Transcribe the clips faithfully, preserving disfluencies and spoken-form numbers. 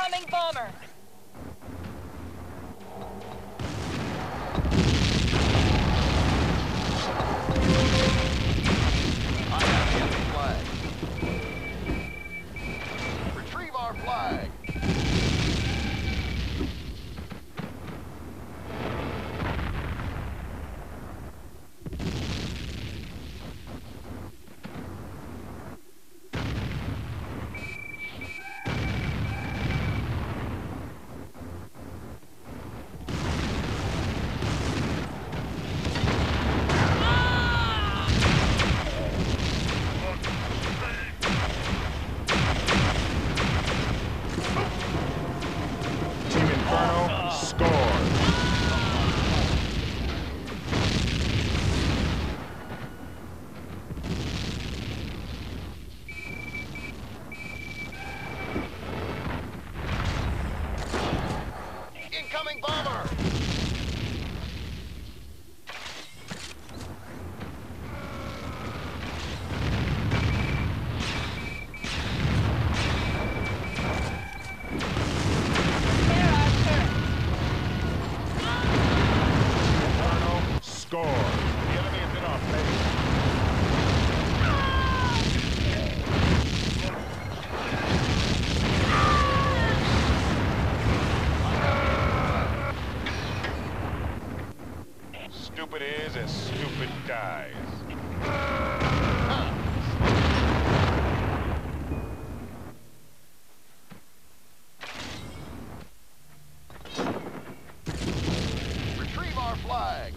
Incoming bomber! I have the enemy flag. Retrieve our flag. Incoming bomber! Score. The enemy is in our face. Stupid is as stupid dies. Retrieve our flag.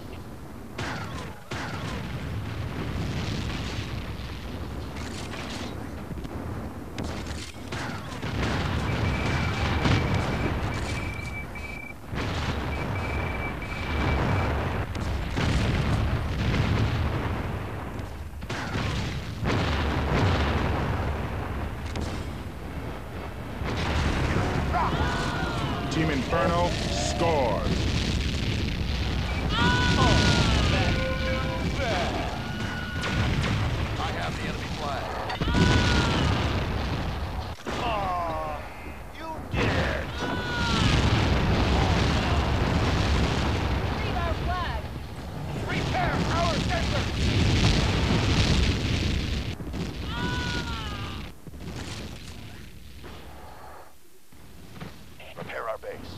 Team Inferno scores. I have the enemy flag. Oh, you did. Retrieve our flag! Repair our sensor. Repair our base.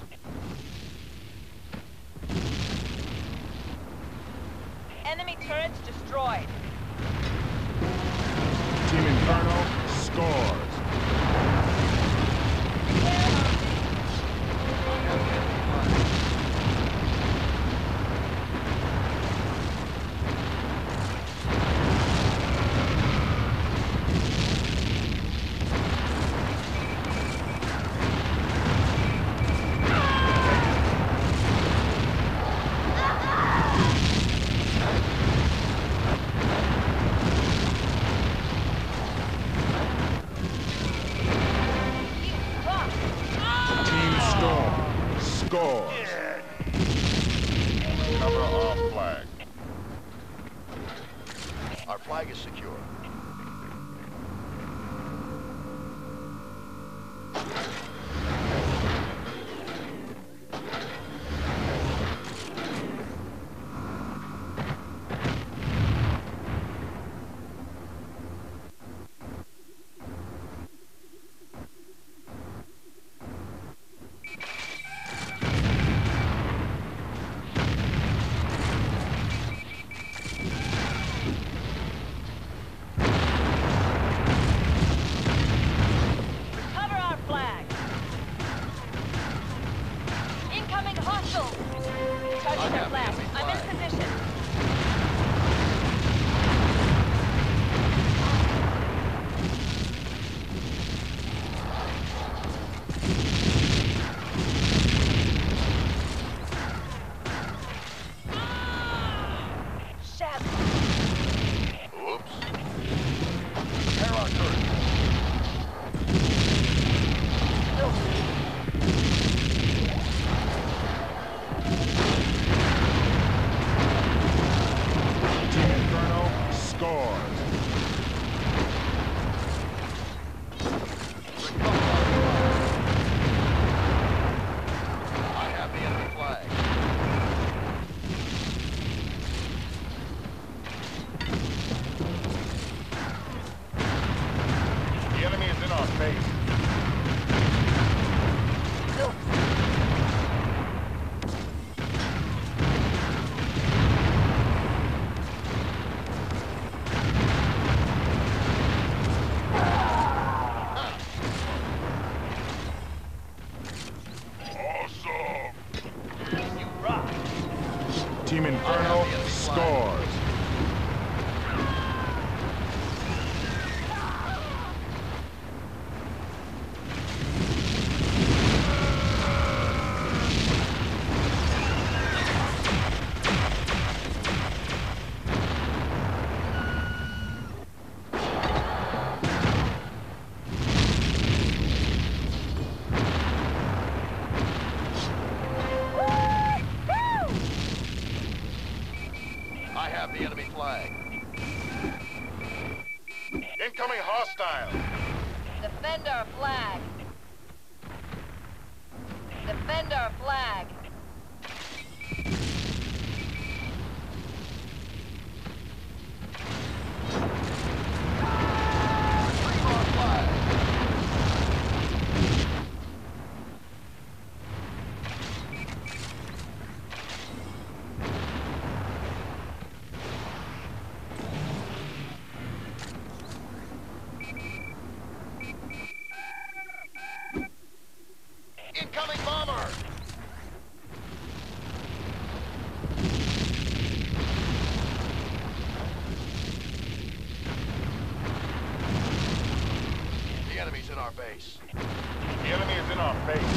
Enemy turrets destroyed. Team Inferno scores. Scores. Cover our flag. Our flag is secure. enemy is in our base. You rock. Team Inferno scores. I have the enemy flag. Incoming hostile. Defend our flag. Defend our flag. Retrieve our flag. Incoming bomber! The enemy's in our base. The enemy is in our base.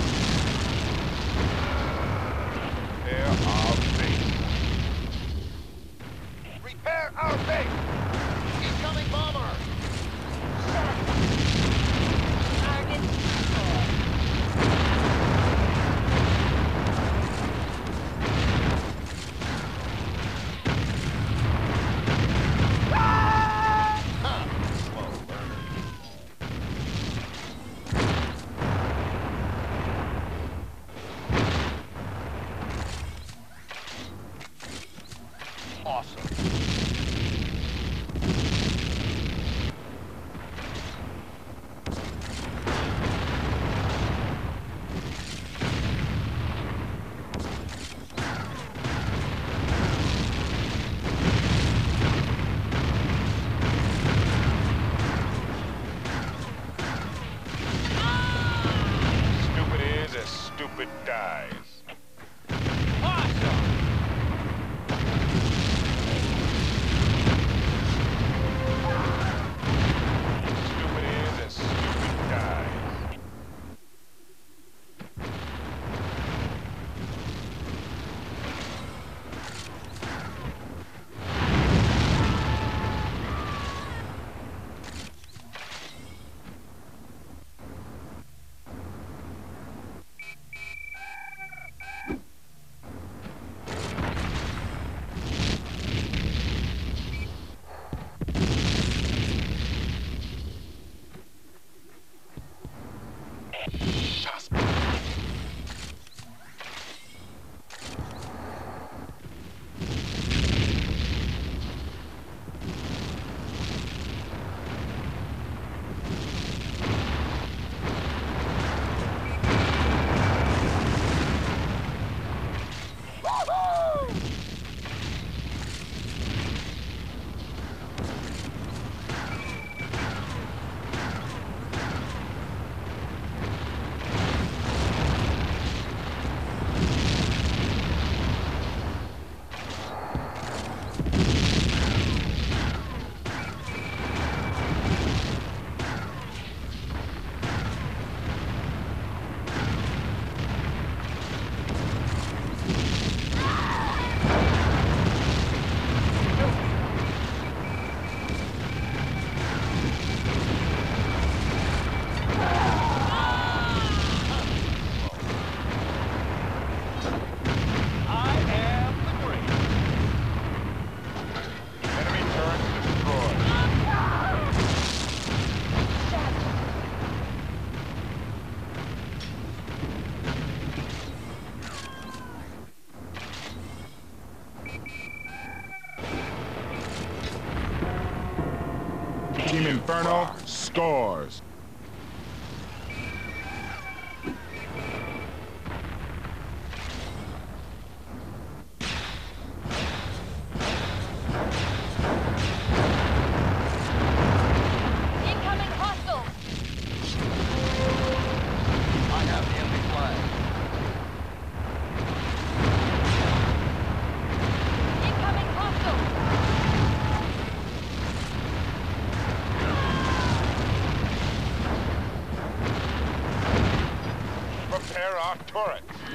Repair our base. Repair our base! Incoming bomber! Target destroyed. Ha! Slow learner. Awesome. Stupid is as stupid dies. Awesome. Stupid is as stupid dies. Shots. Team Inferno scores. repair our turrets.